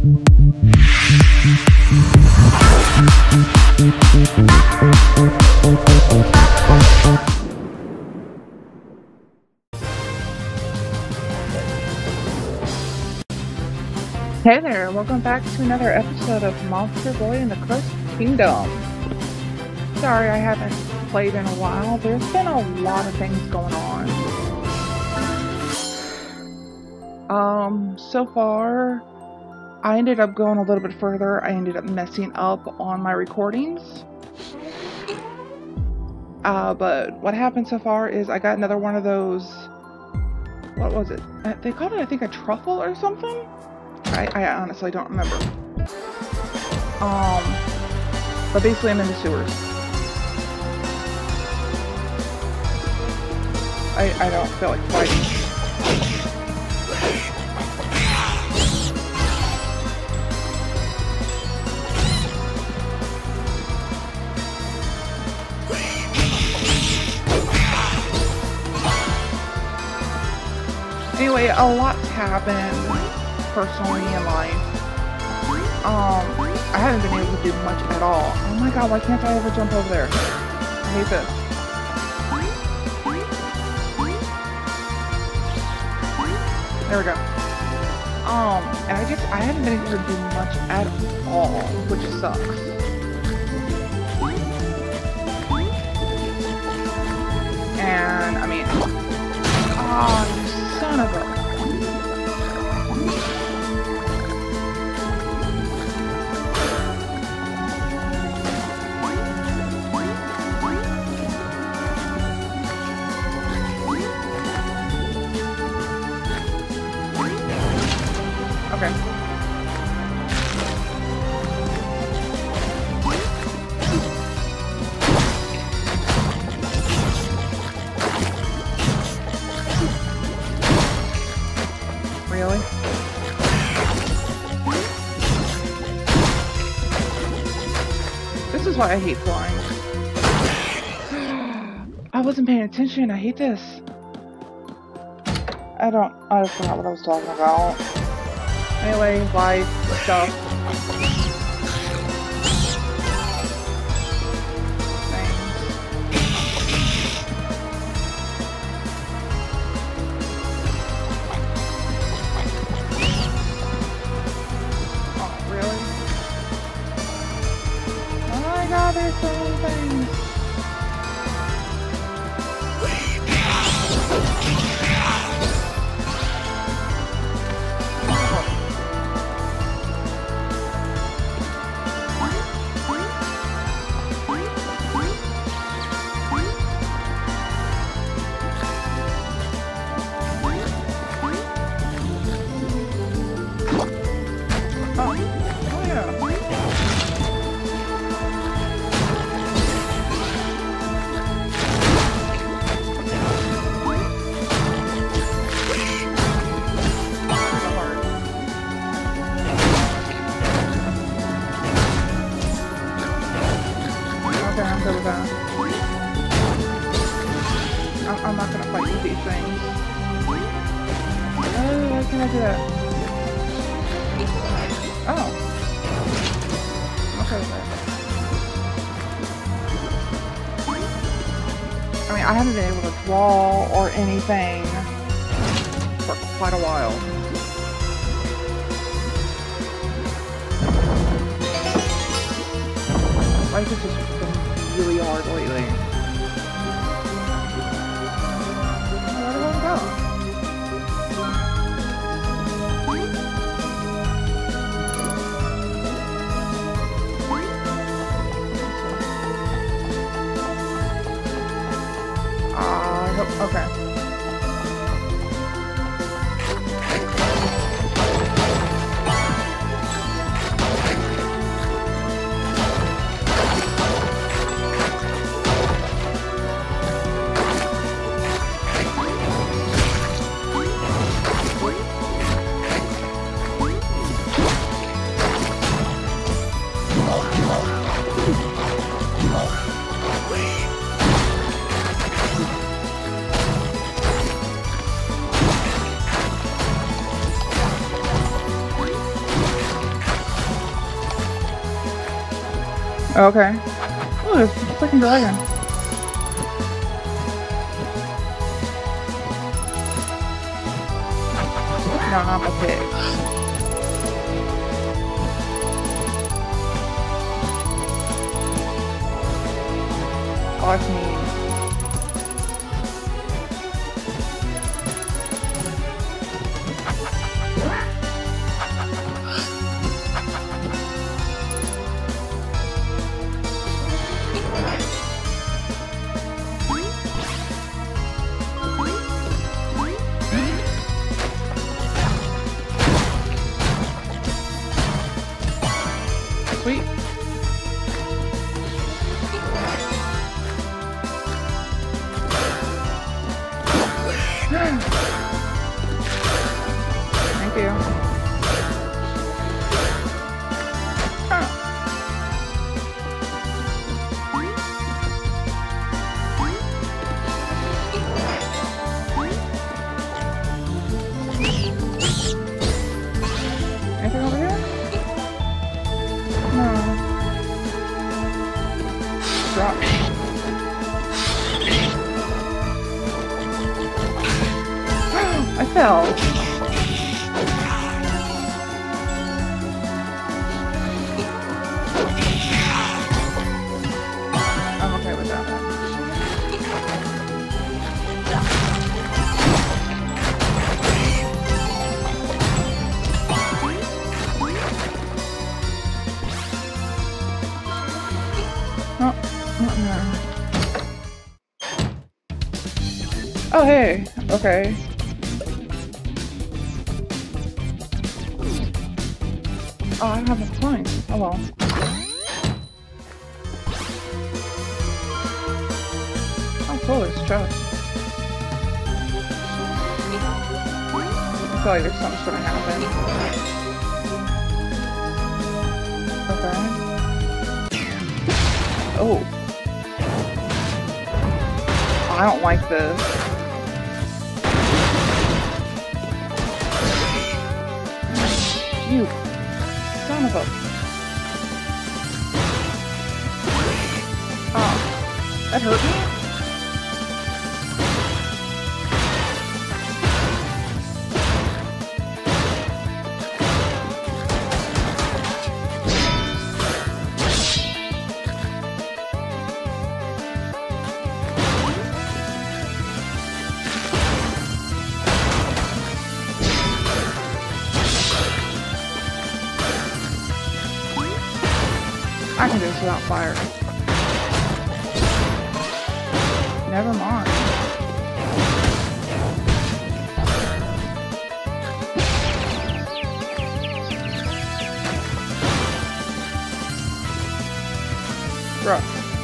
Hey there, welcome back to another episode of Monster Boy in the Cursed Kingdom. Sorry I haven't played in a while. There's been a lot of things going on. So far, I ended up going a little bit further. I ended up messing up on my recordings. But what happened so far is I got another one of those, what was it? They called it, I think, a truffle or something? I honestly don't remember. But basically I'm in the sewers. I don't feel like fighting. Anyway, a lot's happened personally in life. I haven't been able to do much at all. Oh my god, why can't I ever jump over there? I hate this. There we go. And I haven't been able to do much at all, which sucks. And, I mean, oh, you son of a... Okay. Really? This is why I hate flying. I wasn't paying attention. I hate this. I forgot what I was talking about. Anyway, life, stuff. Things. Oh, really? Oh my god, there's so many things. I'm not gonna fight with these things. Oh, why can't I do that? Oh. Okay with that. I mean, I haven't been able to draw or anything for quite a while. Life has just been really hard lately. Where do I go? Okay. Okay. Oh, there's a freaking dragon. No, not the pig. Oh, that's neat. Sweet. Thank you. Anything over here? No. Drop. I fell. I'm okay with that one. Oh, hey. Okay. Oh, I don't have a coin. Oh well. Oh, cool. It's chest. I feel like there's something's gonna happen. Okay. Oh. I don't like this. You son of a... Oh, that hurt me? I can do this without fire. Never mind. Bruh.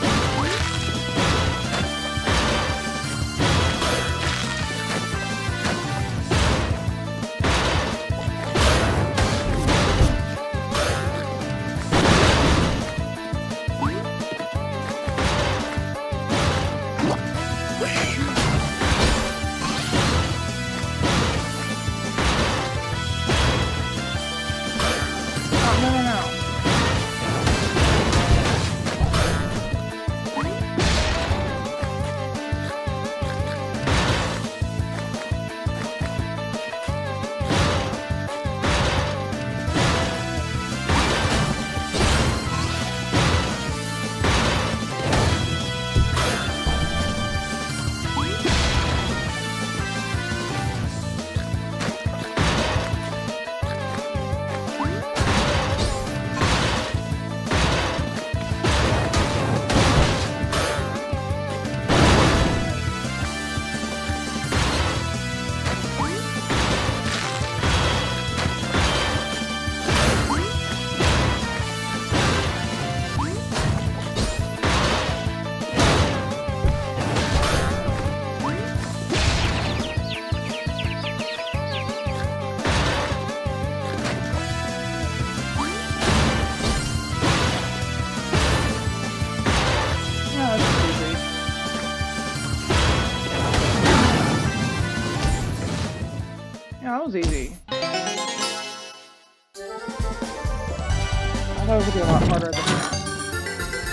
That was easy. I thought it would be a lot harder than that.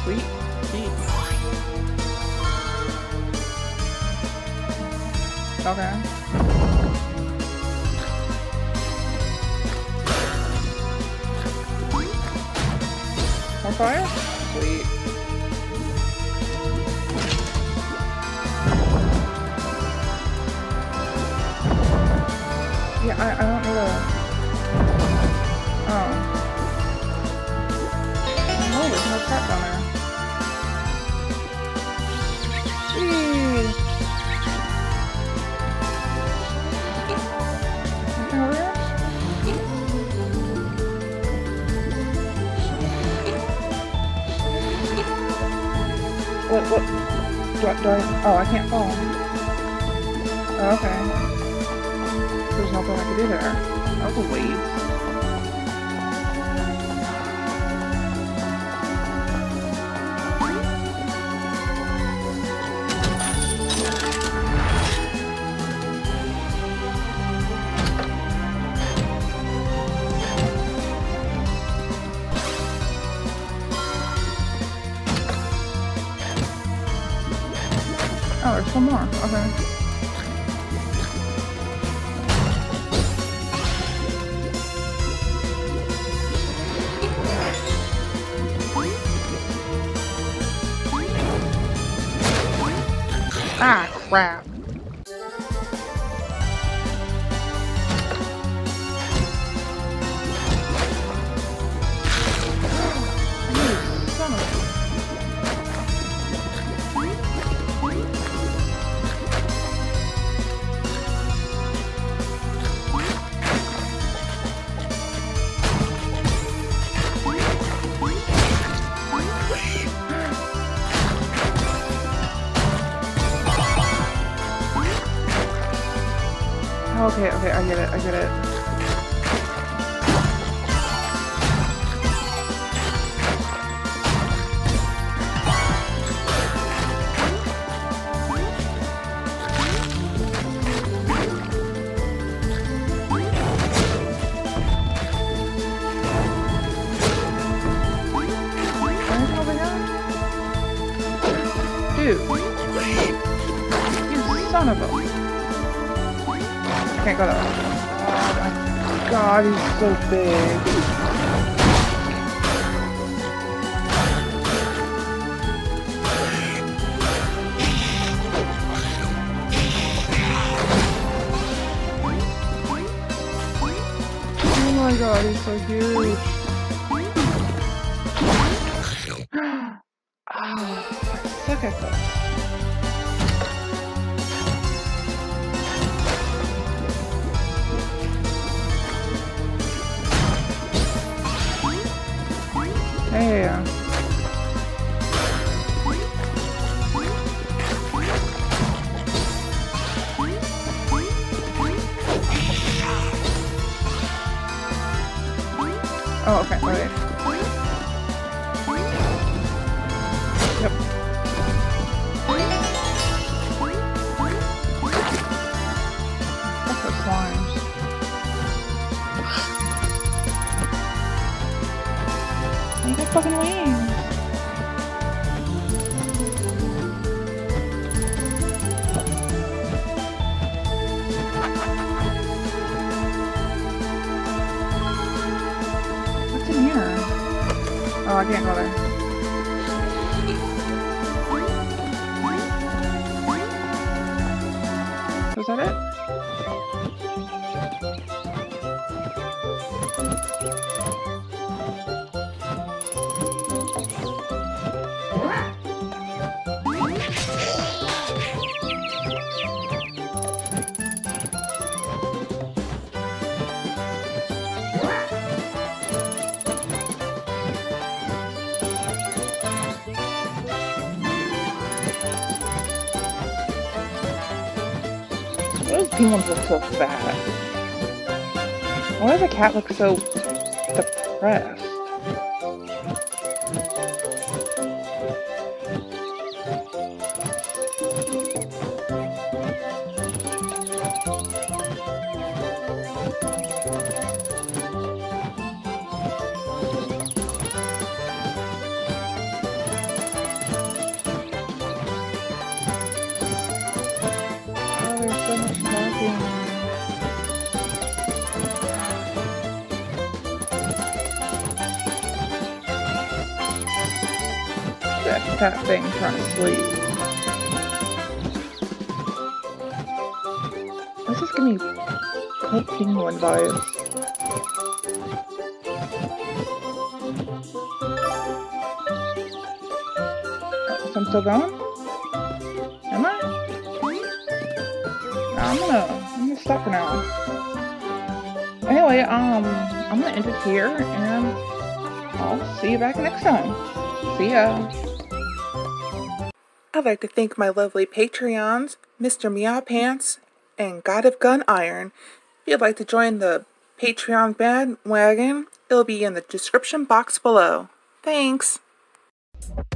Sweet tea. Okay. More fire? Sweet. Yeah, I don't know the... Oh. Oh, there's no crap down there. Whee! Anything over here? What? Do I... Oh, I can't fall. Oh, okay. There's nothing I could do there. That was a waste. Oh, there's one more. Okay. Ah, crap. You son of a... Okay, I get it. Dude. You son of a... I can't go that way. Oh my god, he's so big. Oh my god, he's so huge. Oh, I suck at this. Hey. Oh, okay, wait. Yep. What's the slimes? You got fucking wings. What's in here? Oh, I can't go there. Was that it? Those demons look so fat. Why does the cat look so depressed? that thing trying to sleep. This is giving me Club Penguin vibes. So I'm still going? Am I? No, I'm gonna stop for now. Anyway, I'm gonna end it here, and I'll see you back next time. See ya. I'd like to thank my lovely Patreons, Mr. Meow Pants and God of Gun Iron. If you'd like to join the Patreon bandwagon, it'll be in the description box below. Thanks!